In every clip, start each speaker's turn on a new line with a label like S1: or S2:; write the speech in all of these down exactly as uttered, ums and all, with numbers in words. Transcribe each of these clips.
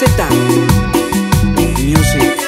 S1: Z Music.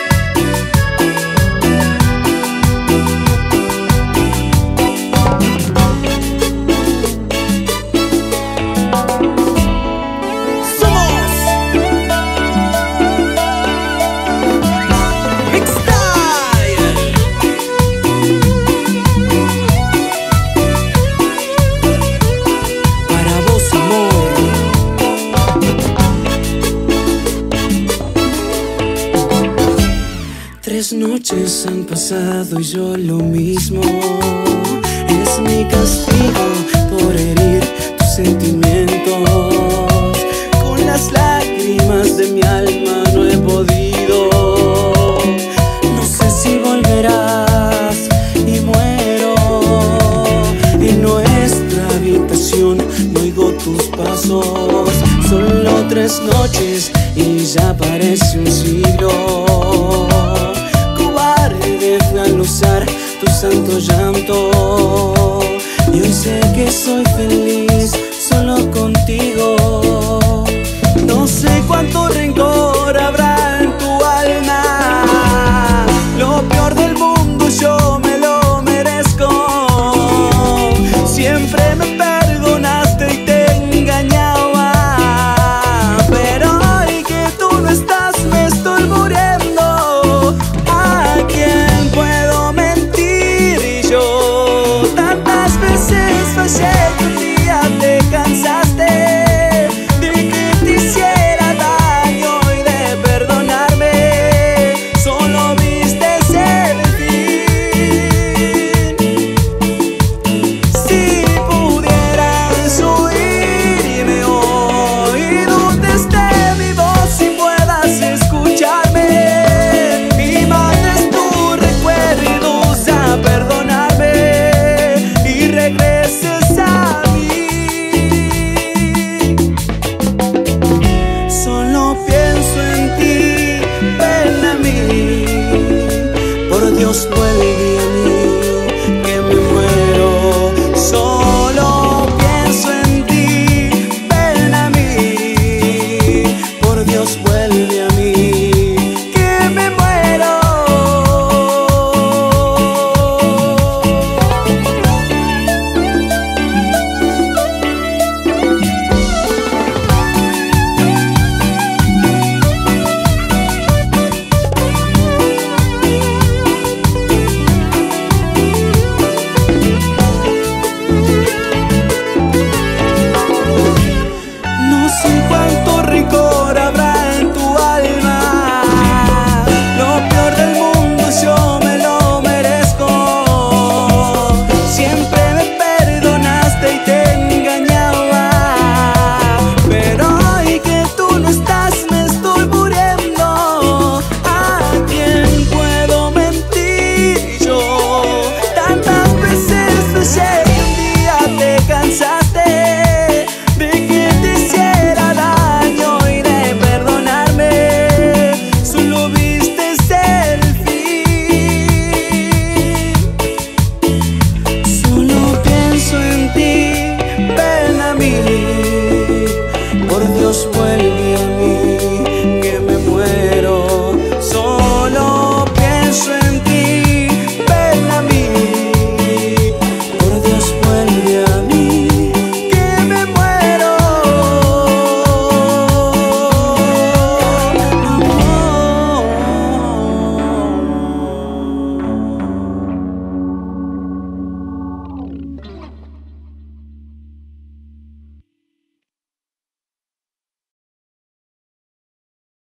S2: Tres noches han pasado y yo lo mismo. Es mi castigo por herir tus sentimientos. Con las lágrimas de mi alma no he podido. No sé si volverás y muero. En nuestra habitación no oigo tus pasos. Solo tres noches y ya parece un siglo. Déjalo usar tu santo llanto. Y hoy sé que soy feliz solo contigo. No sé cuánto rencor habrá en tu alma. Lo peor del mundo yo me lo merezco. Siempre me perdonaste y te engañaba, pero hoy que tú no estás me estoy muriendo. ¿A quién puedo mentir? Y yo tantas veces fallé.